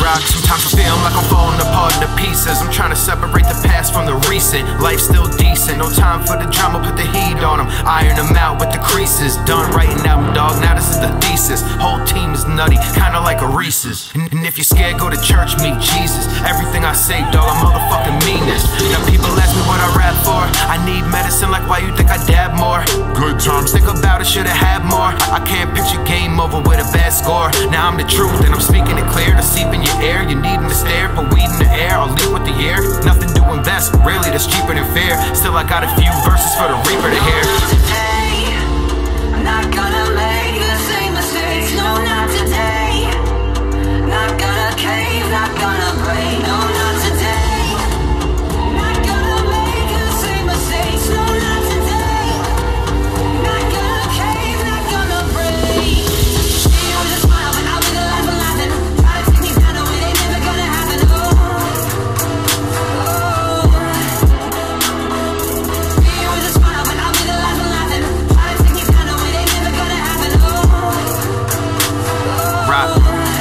rock. Sometimes I feel like I'm falling apart into pieces. I'm trying to separate the past from the recent. Life's still decent, no time for the drama, put the heat on them. Iron them out with the creases. Done writing album, dog, now this is the thesis. Whole team is nutty, kinda like a Reese's. And if you're scared, go to church, meet Jesus. Everything I say, dog, I'm motherfucking meanness. Now people ask me what I rap for. I need medicine, like why you think I dab more? Good times, think about it, should've had more. I can't picture game over with a bad score. Now I'm the truth and I'm speaking it clear. To seep in your air, you needing to stare. Put weed in the air, I'll leave with the year. Nothing to invest, really that's cheaper than fair. Still I got a few verses for the reaper to hear. I'm not gonna make the same mistakes, no not today. Not gonna cave, not gonna break, no not today. Not gonna make the same mistakes, no not today. Not gonna cave, not gonna break. See you with a smile, but I'll be the last one laughing. Try to take me down, no it ain't never gonna happen, oh. See you with a smile, but I'll be the last one laughing. Try to take me down, no it ain't never gonna happen, oh. Rock.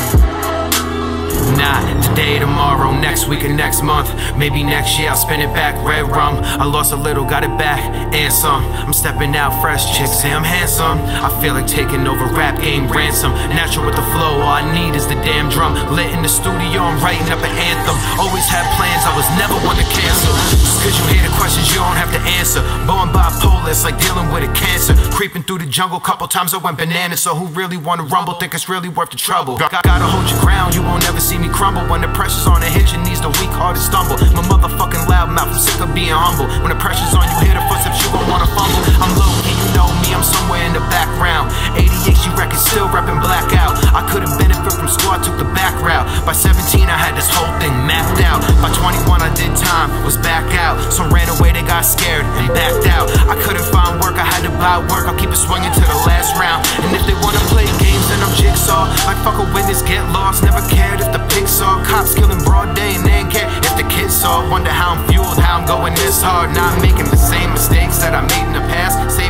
Nah, today, tomorrow, next week or next month. Maybe next year I'll spin it back, red rum. I lost a little, got it back, and some. I'm stepping out fresh, chicks say I'm handsome. I feel like taking over rap game ransom. Natural with the flow, all I need is the damn drum. Lit in the studio, I'm writing up an anthem. Always had plans, I was never one to cancel. Just cause you hear the questions you don't have to answer. Born bipolar, it's like dealing with a cancer. Creeping through the jungle, couple times I went bananas. So who really wanna rumble, think it's really worth the trouble. Gotta hold your ground, you won't ever see me crumble. When the pressure's on the hinge, it needs the weak heart to stumble. My motherfucking loud mouth, I'm sick of being humble. When the pressure's on, you hear the footsteps, you gon' wanna fumble. I'm low key, you know me, I'm somewhere in the background. 88 records, still reppin' blackout. I couldn't benefit from squad, took the back route. By 17 I had this whole thing mapped out. By 21 I did time, was back out. Some ran away, they got scared and backed out. I couldn't find work, I had to buy work. I'll keep it swinging to the last round. And if they wanna play games, then I'm jigsaw. Like fuck a witness, get lost. Never cared if the pigs saw cops killing broad day, and they ain't care if the kids saw. Wonder how I'm fueled, how I'm going this hard. Not making the same mistakes that I made in the past. Say